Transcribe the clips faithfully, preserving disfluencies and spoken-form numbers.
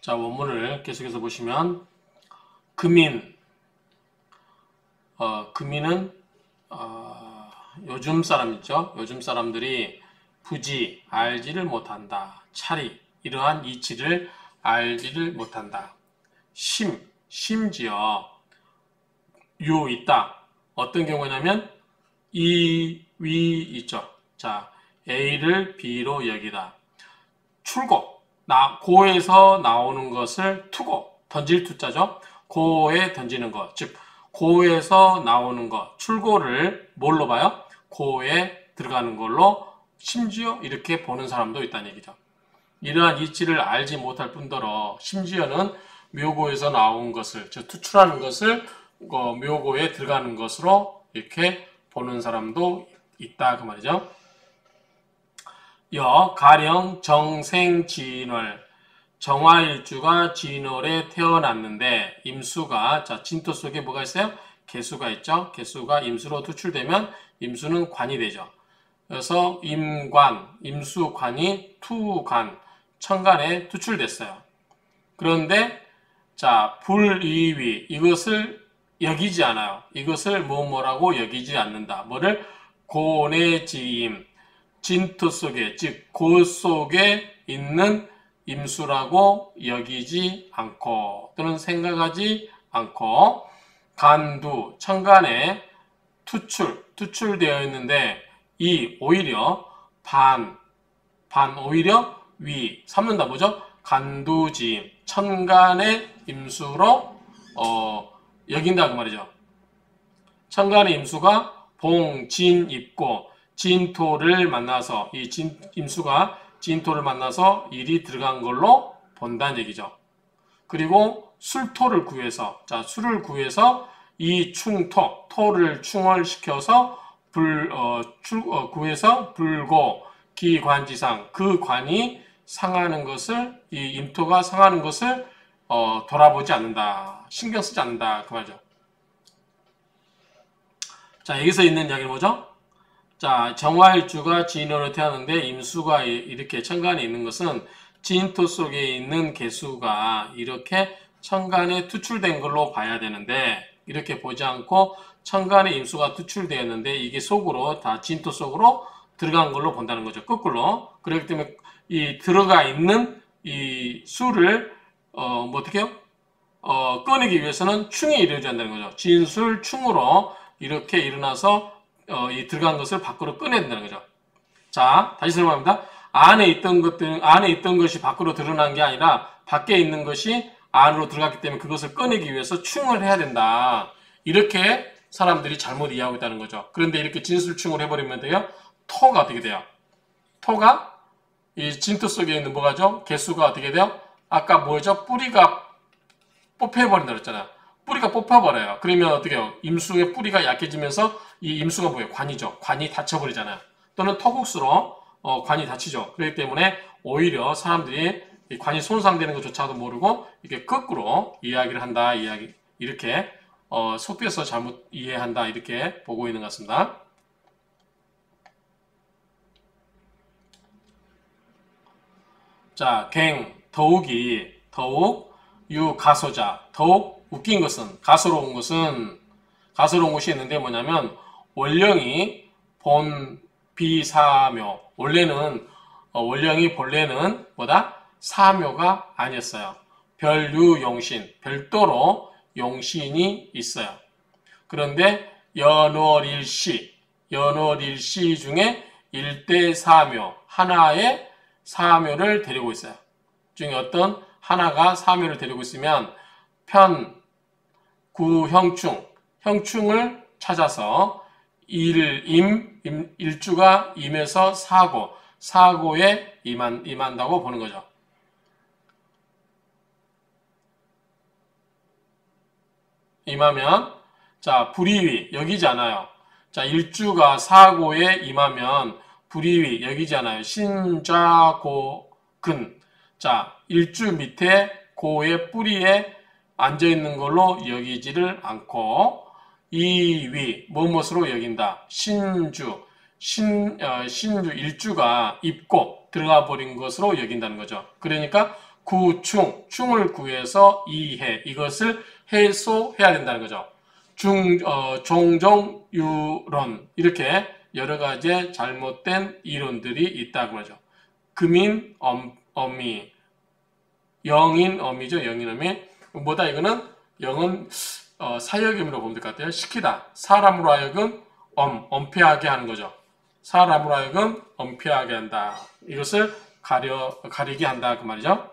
자, 원문을 계속해서 보시면 금인, 어, 금인은 어, 요즘 사람이죠. 요즘 사람들이 부지, 알지를 못한다. 차리, 이러한 이치를 알지를 못한다. 심, 심지어 요 있다. 어떤 경우냐면 이, 위 있죠. 자, A를 B로 여기다. 출고, 나, 고에서 나오는 것을 투고, 던질 투자죠. 고에 던지는 것, 즉 고에서 나오는 것, 출고를 뭘로 봐요? 고에 들어가는 걸로 심지어 이렇게 보는 사람도 있다는 얘기죠. 이러한 이치를 알지 못할 뿐더러 심지어는 묘고에서 나온 것을, 즉 투출하는 것을 어, 묘고에 들어가는 것으로 이렇게 보는 사람도 있다 그 말이죠. 여, 가령 정생진월, 정화일주가 진월에 태어났는데 임수가, 자, 진토 속에 뭐가 있어요? 개수가 있죠. 개수가 임수로 투출되면 임수는 관이 되죠. 그래서 임관, 임수관이 투관, 천간에 투출됐어요. 그런데 자, 불이위, 이것을 여기지 않아요. 이것을 뭐 뭐라고 여기지 않는다. 뭐를? 고내지임, 진토 속에, 즉 고 속에 있는 임수라고 여기지 않고 또는 생각하지 않고 간두, 천간에 투출, 투출되어 있는데 이 오히려 반, 반 오히려 위, 삼는다 뭐죠? 간두지임, 천간의 임수로 어, 여긴다 그 말이죠. 천간의 임수가 봉, 진, 입고 진토를 만나서 이 진, 임수가 진토를 만나서 일이 들어간 걸로 본다는 얘기죠. 그리고 술토를 구해서, 자, 술을 구해서 이 충토, 토를 충월시켜서 불, 어, 출, 어, 구해서 불고 기관지상, 그 관이 상하는 것을, 이 임토가 상하는 것을 어, 돌아보지 않는다. 신경 쓰지 않는다. 그 말이죠. 자, 여기서 있는 이야기는 뭐죠? 자, 정화일주가 진월에 태어났는데 임수가 이렇게 천간에 있는 것은 진토 속에 있는 개수가 이렇게 천간에 투출된 걸로 봐야 되는데 이렇게 보지 않고 천간에 임수가 투출되었는데 이게 속으로 다 진토 속으로 들어간 걸로 본다는 거죠. 거꾸로. 그렇기 때문에 이 들어가 있는 이 수를 어, 뭐 어떻게 해요? 어, 꺼내기 위해서는 충이 이루어져야 한다는 거죠. 진술 충으로 이렇게 일어나서 어, 이 들어간 것을 밖으로 꺼내야 된다는 거죠. 자, 다시 설명합니다. 안에 있던 것들, 안에 있던 것이 밖으로 드러난 게 아니라 밖에 있는 것이 안으로 들어갔기 때문에 그것을 꺼내기 위해서 충을 해야 된다. 이렇게 사람들이 잘못 이해하고 있다는 거죠. 그런데 이렇게 진술충을 해버리면 돼요. 토가 어떻게 돼요? 토가 이 진토 속에 있는 뭐가죠? 개수가 어떻게 돼요? 아까 뭐죠? 뿌리가 뽑혀버린다 그랬잖아요. 뿌리가 뽑혀버려요. 그러면 어떻게 해요? 임수의 뿌리가 약해지면서 이 임수가 뭐예요? 관이죠. 관이 닫혀버리잖아요. 또는 토국수로 어, 관이 닫히죠. 그렇기 때문에 오히려 사람들이 이 관이 손상되는 것조차도 모르고 이렇게 거꾸로 이야기를 한다. 이야기 이렇게 어, 속여서 잘못 이해한다. 이렇게 보고 있는 것 같습니다. 자, 갱, 더욱이, 더욱, 유, 가소자, 더욱 웃긴 것은, 가소로운 것은, 가소로운 것이 있는데 뭐냐면, 원령이 본, 비사묘, 원래는, 어, 원령이 본래는 뭐다? 사묘가 아니었어요. 별유 용신, 별도로 용신이 있어요. 그런데 연월일시, 연월일시 중에 일대 사묘, 하나의 사묘를 데리고 있어요. 중에 어떤 하나가 사묘를 데리고 있으면 편, 구, 형충, 형충을 찾아서 일, 임, 임 일주가 임에서 사고, 사고에 임한, 임한다고 보는 거죠. 임하면, 자, 불이위, 여기지 않아요. 자, 일주가 사고에 임하면 불이위, 여기지 않아요. 신좌고, 근. 자, 일주 밑에 고의 뿌리에 앉아있는 걸로 여기지를 않고, 이위, 무엇으로 여긴다. 신주, 신, 어, 신주, 일주가 입고 들어가 버린 것으로 여긴다는 거죠. 그러니까 구충, 충을 구해서 이해, 이것을 해소해야 된다는 거죠. 중, 어, 종종 유론, 이렇게 여러 가지 잘못된 이론들이 있다고 하죠. 금인, 엄, 어미, 영인, 어미죠. 영인, 어미. 뭐다 이거는 영은 어, 사역임으로 보면 될 것 같아요. 시키다. 사람으로 하여금 엄, 엄폐하게 하는 거죠. 사람으로 하여금 엄폐하게 한다. 이것을 가려, 가리게 한다. 그 말이죠.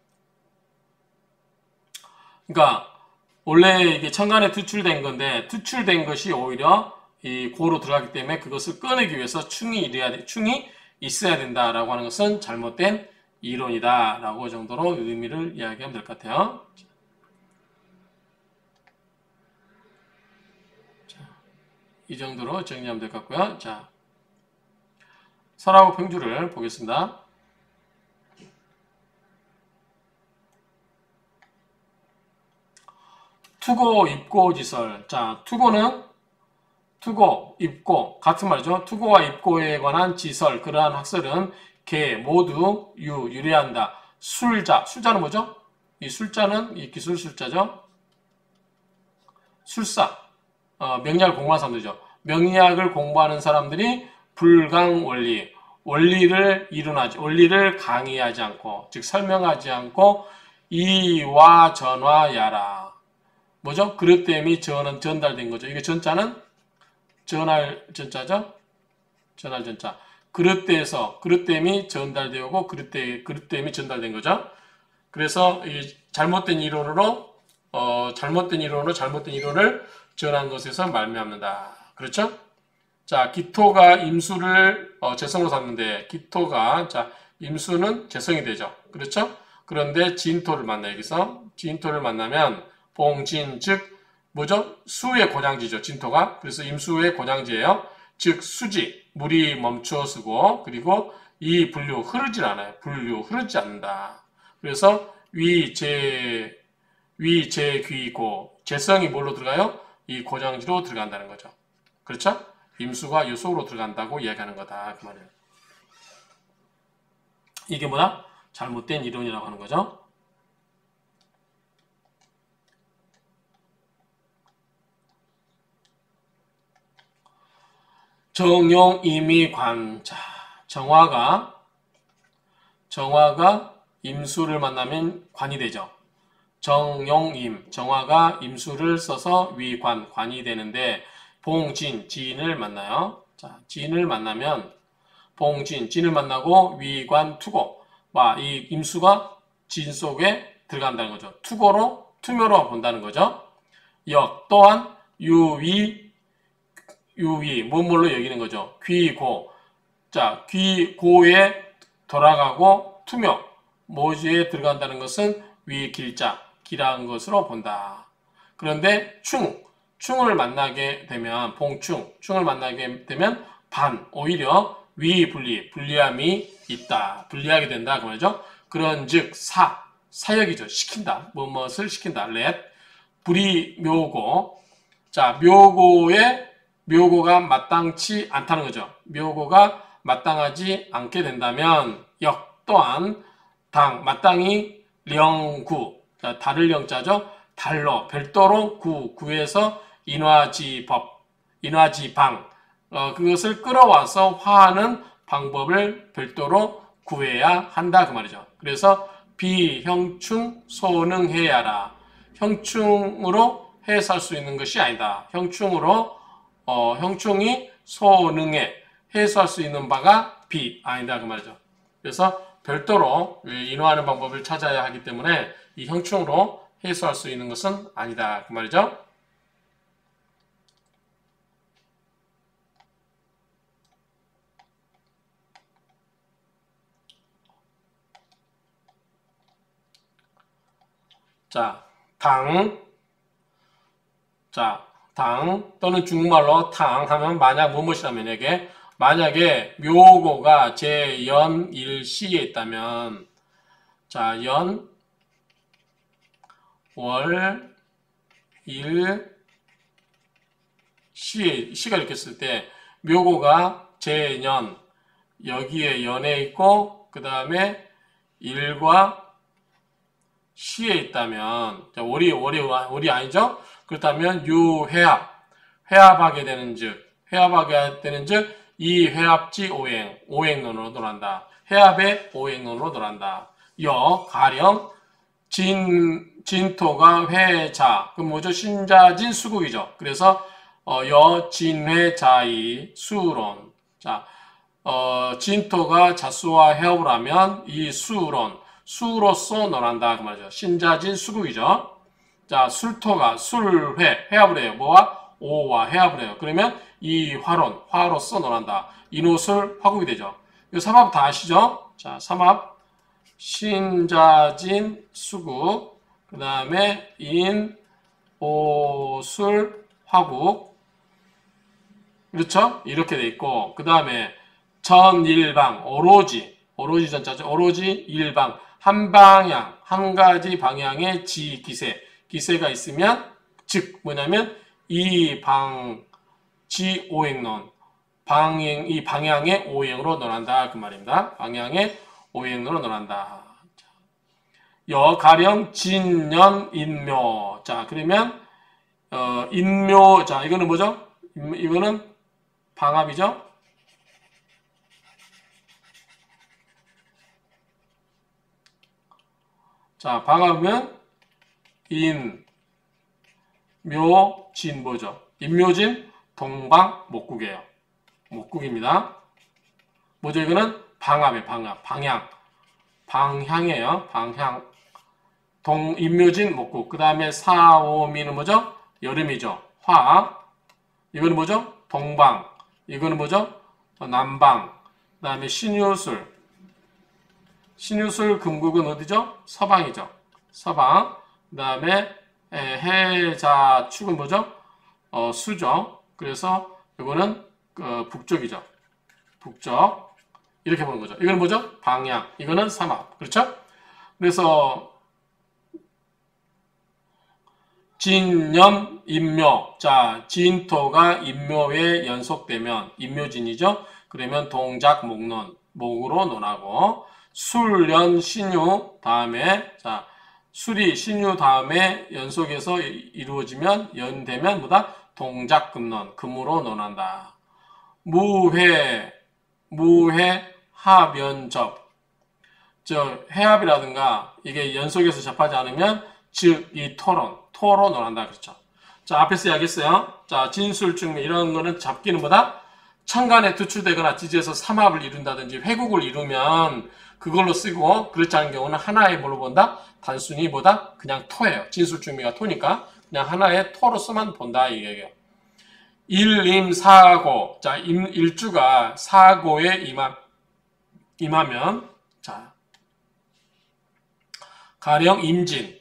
그러니까 원래 이게 천간에 투출된 건데 투출된 것이 오히려 이 고로 들어가기 때문에 그것을 꺼내기 위해서 충이 이래야 충이 있어야 된다라고 하는 것은 잘못된 이론이다라고 정도로 의미를 이야기하면 될 것 같아요. 자, 이 정도로 정리하면 될 것 같고요. 자, 설하고 평주를 보겠습니다. 투고, 입고, 지설. 자, 투고는 투고, 입고 같은 말이죠. 투고와 입고에 관한 지설, 그러한 학설은 개 모두 유, 유래한다. 술자, 술자는 뭐죠? 이 술자는 이 기술 술자죠. 술사, 어, 명리학을 공부하는 사람들이죠. 명리학을 공부하는 사람들이 불강 원리, 원리를 이론하지, 원리를 강의하지 않고, 즉 설명하지 않고 이와 전화야라. 뭐죠? 그릇됨이 전은 전달된 거죠. 이게 전자는 전할 전자죠? 전할 전자. 그릇대에서 그릇됨이 전달되고 그릇대 그릇됨이 전달된 거죠. 그래서 이 잘못된 이론으로 어, 잘못된 이론으로 잘못된 이론을 전한 것에서 말미암는다. 그렇죠? 자, 기토가 임수를 어, 재성으로 삼는데 기토가 자 임수는 재성이 되죠. 그렇죠? 그런데 진토를 만나 여기서 진토를 만나면 봉진 즉 뭐죠? 수의 고장지죠. 진토가. 그래서 임수의 고장지예요. 즉 수지, 물이 멈추어 쓰고 그리고 이 분류 흐르질 않아요. 분류 흐르지 않는다. 그래서 위, 재, 위, 재, 귀, 고. 재성이 뭘로 들어가요? 이 고장지로 들어간다는 거죠. 그렇죠? 임수가 이 속으로 들어간다고 이야기하는 거다. 그 말이에요. 이게 뭐다? 잘못된 이론이라고 하는 거죠. 정용, 임의, 관. 자, 정화가, 정화가 임수를 만나면 관이 되죠. 정용, 임. 정화가 임수를 써서 위, 관, 관이 되는데, 봉진, 진을 만나요. 자, 진을 만나면, 봉진, 진을 만나고 위, 관, 투고. 와, 이 임수가 진 속에 들어간다는 거죠. 투고로, 투묘로 본다는 거죠. 역, 또한, 유위, 유위, 뭐뭐로 여기는 거죠. 귀고. 자, 귀고에 돌아가고 투명, 모주에 들어간다는 것은 위 길자, 기라는 것으로 본다. 그런데 충, 충을 만나게 되면 봉충, 충을 만나게 되면 반, 오히려 위 분리, 분리함이 있다. 분리하게 된다. 그 말이죠. 그런 즉 사, 사역이죠. 시킨다. 무엇을 시킨다. 렛, 불이 묘고. 자, 묘고에 묘고가 마땅치 않다는 거죠. 묘고가 마땅하지 않게 된다면 역 또한 당, 마땅히 령구, 달을 영자죠. 달로, 별도로 구, 구에서 인화지법, 인화지방, 어, 그것을 끌어와서 화하는 방법을 별도로 구해야 한다 그 말이죠. 그래서 비형충 소능해야라. 형충으로 해소할 수 있는 것이 아니다. 형충으로 어, 형충이 소능에 해소할 수 있는 바가 비 아니다 그 말이죠. 그래서 별도로 인화하는 방법을 찾아야 하기 때문에 이 형충으로 해소할 수 있는 것은 아니다 그 말이죠. 자, 당, 자, 당 또는 중국말로 탕 하면 만약 무엇이라면 이게 만약에 묘고가 제연 일시에 있다면 자, 연, 월, 일, 시, 시가 이렇게 쓸 때 묘고가 제년 여기에 연에 있고 그 다음에 일과 시에 있다면, 자, 월이, 월이, 월이 아니죠? 그렇다면 유회합, 회합하게 되는 즉, 회합하게 되는 즉, 이 회합지 오행, 오행론으로 논한다. 회합의 오행론으로 논한다. 여, 가령, 진, 진토가 회자, 그럼 뭐죠? 신자진 수국이죠. 그래서, 어, 여, 진, 회, 자이, 수론. 자, 어, 진토가 자수와 회합을 하면 이 수론, 수로서 논한다. 그 말이죠. 신자진 수국이죠. 자, 술토가 술회, 회합을 해요. 뭐와? 오와 회합을 해요. 그러면 이 화론, 화로서 논한다. 인호술, 화국이 되죠. 이 삼합 다 아시죠? 자, 삼합. 신자진 수국, 그 다음에 인, 오, 술, 화국. 그렇죠? 이렇게 돼 있고, 그 다음에 전일방, 오로지, 오로지 전자죠. 오로지 일방, 한 방향, 한 가지 방향의 지, 기세. 기세가 있으면, 즉, 뭐냐면, 이 방, 지, 오행론. 방향, 이 방향의 오행으로 논한다. 그 말입니다. 방향의 오행으로 논한다. 여, 가령, 진년, 인묘. 자, 그러면, 어, 인묘. 자, 이거는 뭐죠? 이거는 방합이죠? 자, 방합은 인, 묘, 진 뭐죠? 인묘진, 동방, 목국이에요. 목국입니다. 뭐죠? 이거는 방합이에요. 방합. 방향. 방향이에요. 방향. 동, 인묘진, 목국. 그 다음에 사오미는 뭐죠? 여름이죠. 화. 이거는 뭐죠? 동방. 이거는 뭐죠? 남방. 그 다음에 신유술. 신유술 금국은 어디죠? 서방이죠. 서방. 그 다음에 해자축은 뭐죠? 어, 수죠. 그래서 이거는 그 북쪽이죠. 북쪽. 이렇게 보는 거죠. 이거는 뭐죠? 방향. 이거는 삼합. 그렇죠? 그래서 진년, 인묘. 자, 진토가 인묘에 연속되면 인묘진이죠. 그러면 동작, 목론. 목으로 논하고 술연, 신유 다음에 자 술이 신유 다음에 연속해서 이루어지면 연되면 뭐다? 동작, 금론. 금으로 논한다. 무회, 무회, 합연접. 저 해합이라든가 이게 연속해서 접하지 않으면 즉 이 토론, 토로 논한다. 그렇죠. 자, 앞에서 이야기했어요. 자, 진술증명 이런 거는 잡기는 뭐다? 천간에 투출되거나 지지에서 삼합을 이룬다든지 회국을 이루면 그걸로 쓰고 그렇지 않은 경우는 하나의 뭘로 본다? 단순히 뭐다? 그냥 토예요. 진술증명가 토니까 그냥 하나의 토로서만 본다. 이 얘기예요. 일임사고. 자, 임, 일주가 사고에 임하, 임하면 자, 가령 임진.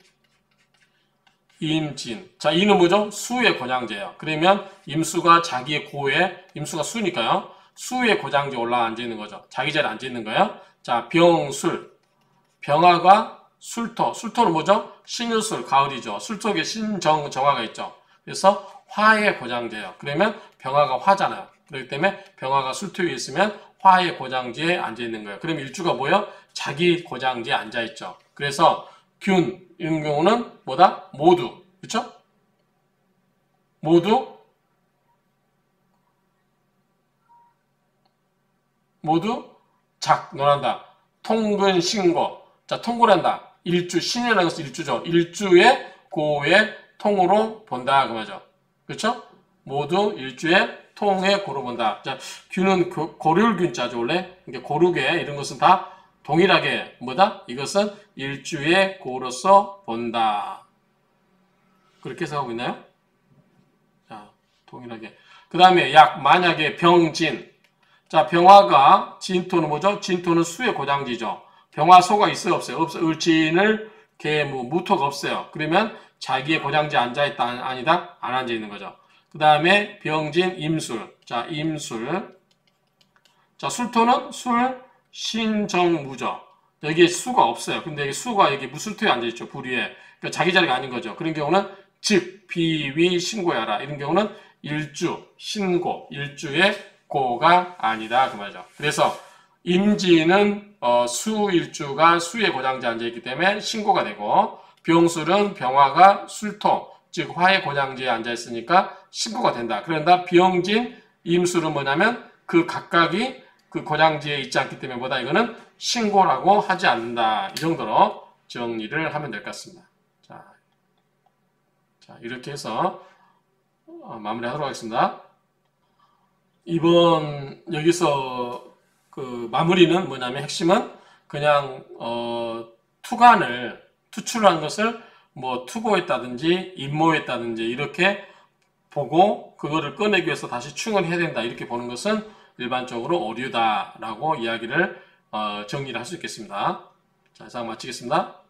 임진. 자, 이는 뭐죠? 수의 고장제예요. 그러면 임수가 자기의 고에, 임수가 수니까요. 수의 고장제 올라 앉아 있는 거죠. 자기 자리에 앉아 있는 거예요. 자, 병술. 병화가 술토. 술토는 뭐죠? 신유술, 가을이죠. 술토에 신정, 정화가 있죠. 그래서 화의 고장제예요. 그러면 병화가 화잖아요. 그렇기 때문에 병화가 술토에 있으면 화의 고장제에 앉아 있는 거예요. 그럼 일주가 뭐예요? 자기 고장제에 앉아 있죠. 그래서 균 이런 경우는 뭐다? 모두. 그렇죠? 모두 모두 작 논한다. 통근 신고. 자, 통고란다. 일주 신이라는 것은 일주죠. 일주의 고의 통으로 본다 그 말이죠. 그렇죠? 모두 일주의 통의 고로 본다. 자, 균은 고률균자죠 원래. 그러니까 고르게 이런 것은 다 동일하게 뭐다? 이것은 일주의 고로서 본다. 그렇게 해석하고 있나요? 자, 동일하게. 그 다음에 약, 만약에 병진. 자, 병화가 진토는 뭐죠? 진토는 수의 고장지죠. 병화소가 있어요? 없어요? 없어요. 을진을 개무, 무토가 없어요. 그러면 자기의 고장지에 앉아있다, 아니다? 안 앉아있는 거죠. 그 다음에 병진, 임술. 자, 임술. 자, 술토는 술, 신정무죠. 여기에 수가 없어요. 근데 여기 수가 여기 무술토에 앉아있죠. 불위에. 그러니까 자기 자리가 아닌 거죠. 그런 경우는 즉, 비위, 신고야라. 이런 경우는 일주, 신고, 일주의 고가 아니다. 그 말이죠. 그래서 임진은 어, 수일주가 수의 고장지에 앉아있기 때문에 신고가 되고, 병술은 병화가 술토, 즉 화의 고장지에 앉아있으니까 신고가 된다. 그런다 병진, 임술은 뭐냐면 그 각각이 그 고장지에 있지 않기 때문에 보다 이거는 신고라고 하지 않는다. 이 정도로 정리를 하면 될 것 같습니다. 자, 자 이렇게 해서 어, 마무리하도록 하겠습니다. 이번 여기서 그 마무리는 뭐냐면 핵심은 그냥 어, 투간을 투출한 것을 뭐 투고했다든지 임모했다든지 이렇게 보고 그거를 꺼내기 위해서 다시 충을 해야 된다 이렇게 보는 것은 일반적으로 오류다라고 이야기를 어, 정리를 할 수 있겠습니다. 자, 이상 마치겠습니다.